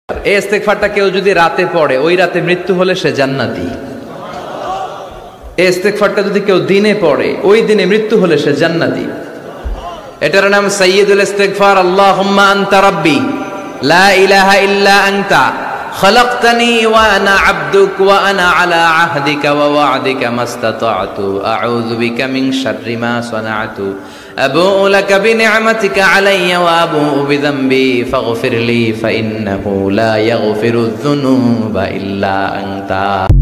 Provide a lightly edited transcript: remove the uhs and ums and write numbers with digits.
এই ইস্তেগফারটা কেউ যদি রাতে পড়ে, ওই রাতে মৃত্যু হলে সে জান্নাতি। এই ইস্তেগফারটা যদি কেউ দিনে পড়ে, ওই দিনে মৃত্যু হলে সে জান্নাতি। এটার নাম সাইয়্যিদুল ইস্তেগফার। আল্লাহুম্মা আনতা রাব্বি লা ইলাহা ইল্লা আনতা খালাকতানি ওয়া আনা আবদুক ওয়া আনা আলা আহদিকা ওয়া ওয়া'দিকা মাসতাতা'তু আউযু বিকা মিন শাররি মা সানা'তু আবু'ু লাকা বিনি'মাতিকা আলাইয়া ওয়া আবু'ু বিযামবি ফাগফিরলি ফাইন্নাহু লা ইয়াগফিরুয যুনুবা ইল্লা আনতা।